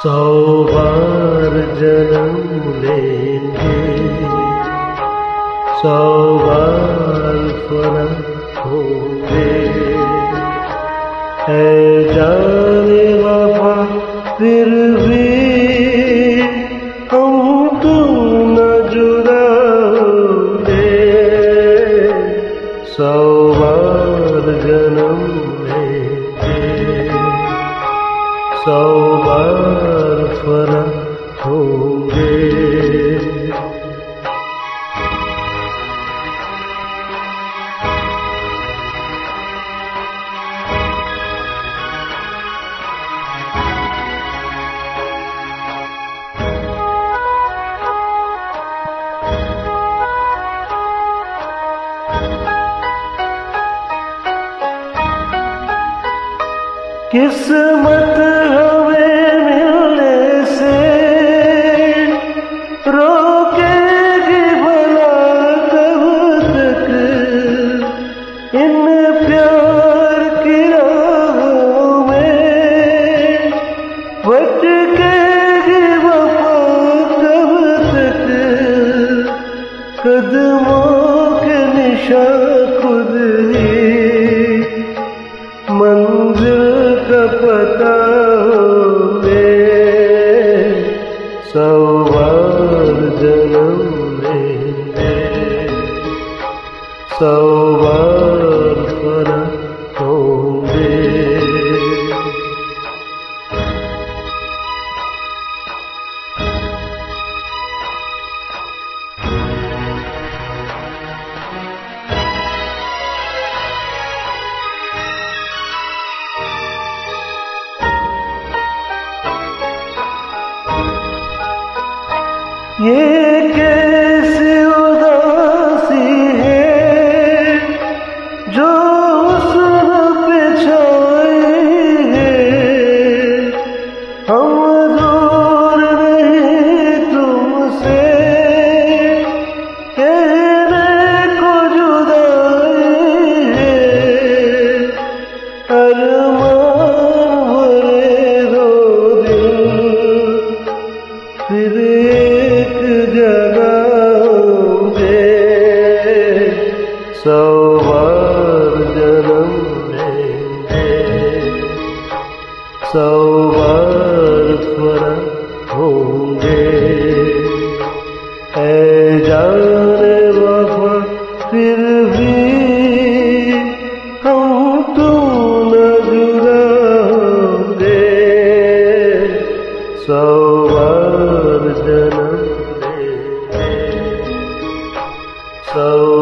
100 बार जन्म लेंगे, 100 बार फर्क होंगे। है जाने वफा फिर भी हम तुम न जुदा होंगे। 100 बार जन्म लेंगे, 100 बार फर्क होंगे। किस्मत हमें मिलने से रोकेगी भला कब तक, इन प्यार की राहों में भटकेगी वफा कब तक। कदमों के निशान खुद ही मंजिल का पता होंगे। 100 बार जन्म लेंगे, 100 बार फर्क होंगे। ये कैसी उदासी है जो हुस्न पे छाई है। हम दूर नहीं तुमसे, कहने को जुदाई है। अरमान भरे दो दिल फिर जगह होंगे। 100 बार जन्म लेंगे, 100 बार फर्क होंगे। ऐ जाने वफा फिर भी हम तुम न जुदा होंगे। 100 बार जन्म लेंगे, 100